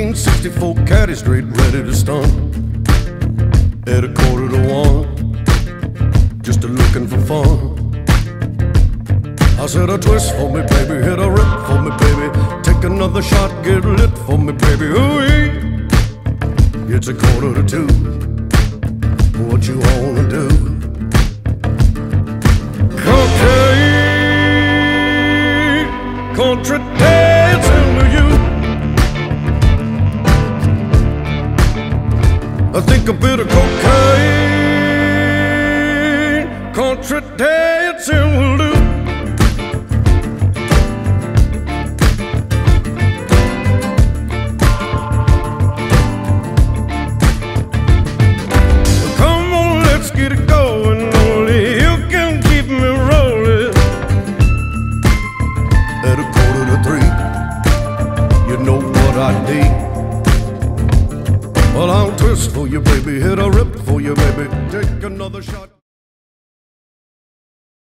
1964 caddy straight ready to stunt. At 1:45, just looking for fun. I said a twist for me, baby, hit a rip for me, baby. Take another shot, get lit for me, baby. Ooh-wee. It's 1:45. What you wanna do? Cocaine, country dancing to you. I think a bit of cocaine, country dancing will do. Come on, let's get it going. Only you can keep me rolling. At 2:45, you know what I need. Well, I'll twist for you, baby, hit a rip for you, baby. Take another shot.